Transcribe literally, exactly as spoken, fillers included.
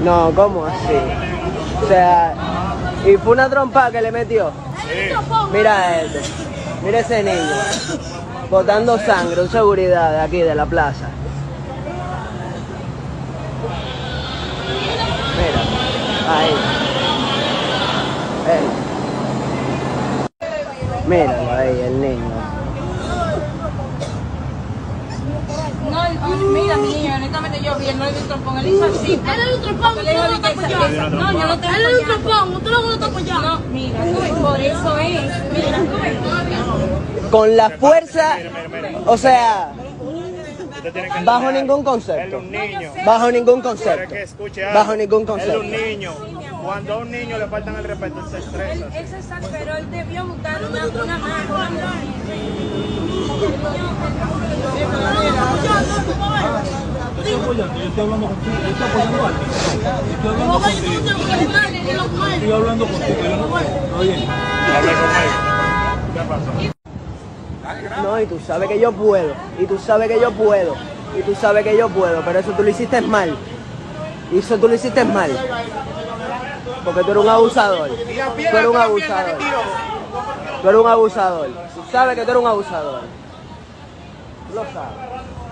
No, ¿cómo así? O sea, y fue una trompa que le metió. Sí. Mira a este, mira ese niño, botando sangre, en seguridad de aquí, de la plaza. Mira, ahí. Él. Míralo ahí, el niño. No, mira, mi niño, honestamente yo vi, él no le dio un trompón, él hizo así. Él le dio un trompón, Él usted dijo no lo que está esa- apoyando. esa- No, yo no te Él le dio un trompón, usted no lo está apoyando. No, mira, por eso es. Mira, tú ves. Con la fuerza, Mira, mira, mira. o sea, Usted tiene que bajo entender, ningún Él concepto. es un niño. Bajo ningún Pero concepto. es que escuche algo. Bajo ningún Él es un concepto. niño. Cuando a un niño le faltan el respeto, él se estresa. Él, él se sabe, pero él debió buscar una, una mano, una mano. Yo estoy apoyando, yo estoy hablando contigo, yo estoy apoyando a alguien. Yo estoy hablando contigo. Estoy hablando contigo, yo no está bien. Hablé con él. ¿Qué pasó? No, y tú sabes que yo puedo, y tú sabes que yo puedo, y tú sabes que yo puedo, pero eso tú lo hiciste mal. Y eso tú lo hiciste mal. Porque tú eres un abusador. Tú eres un abusador. Tú eres un abusador. Tú sabes que tú eres un abusador. Tú lo sabes.